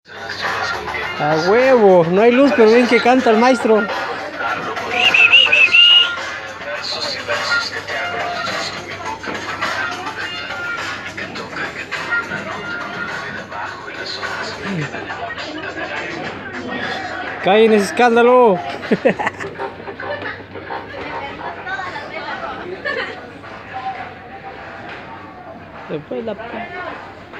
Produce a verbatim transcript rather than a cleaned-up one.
A huevo, no hay luz, pero bien que canta el maestro. Cae en ese escándalo. Después la...